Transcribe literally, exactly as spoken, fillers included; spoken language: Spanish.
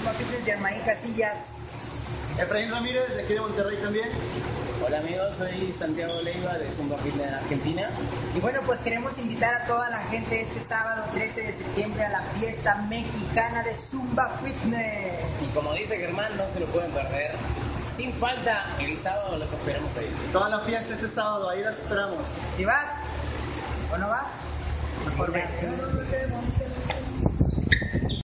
Zumba Fitness de Armaín Casillas. Efraín Ramírez, de aquí de Monterrey también. Hola amigos, soy Santiago Leiva de Zumba Fitness Argentina. Y bueno, pues queremos invitar a toda la gente este sábado trece de septiembre a la fiesta mexicana de Zumba Fitness. Y como dice Germán, no se lo pueden perder. Sin falta, el sábado los esperamos ahí. Toda la fiesta este sábado, ahí las esperamos. Si vas o no vas, mejor ven.